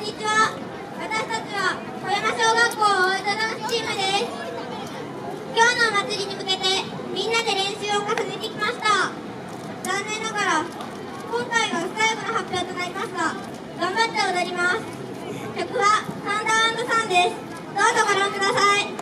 にちは。私たちは小山小学校大分ダンスチームです。今日のお祭りに向けてみんなで練習を重ねてきました。残念ながら今回が最後の発表となりますが、頑張って踊ります。曲はサンダー&サンです。どうぞご覧ください。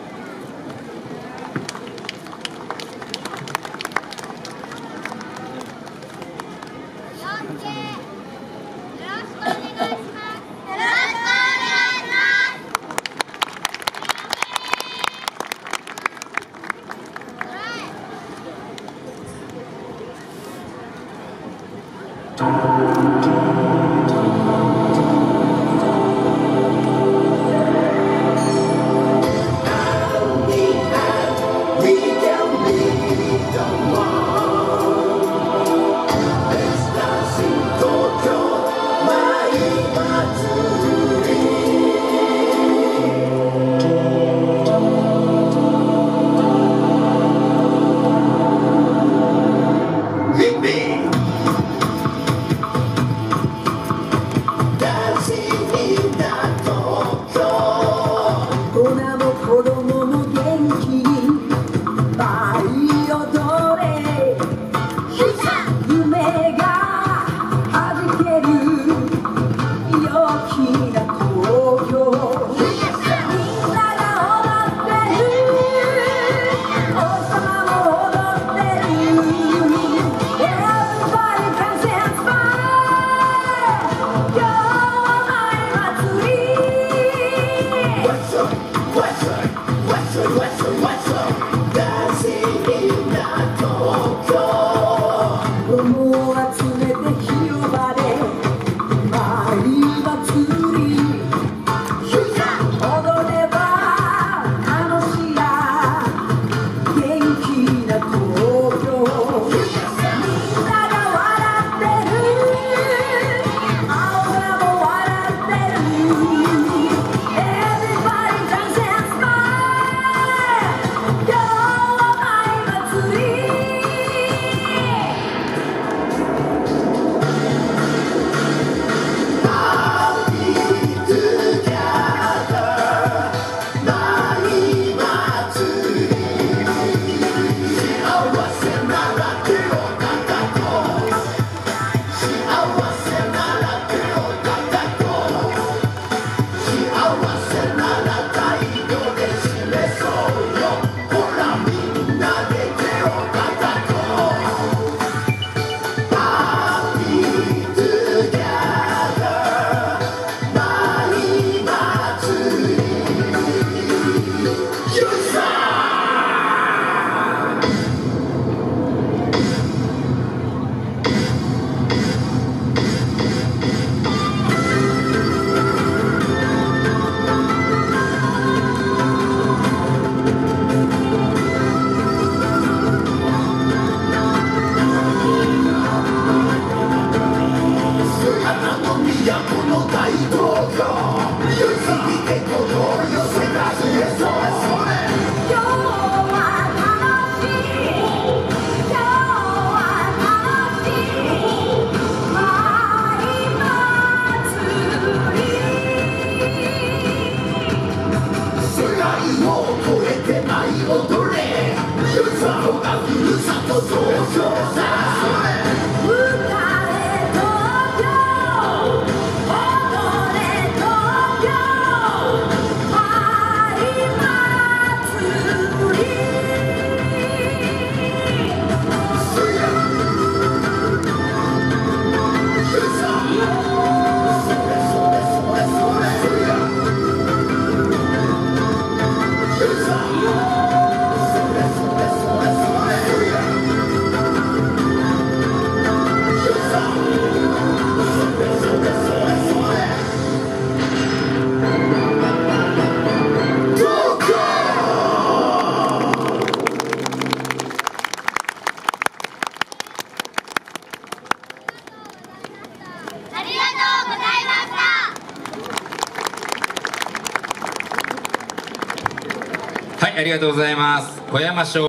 はい、ありがとうございます。小山小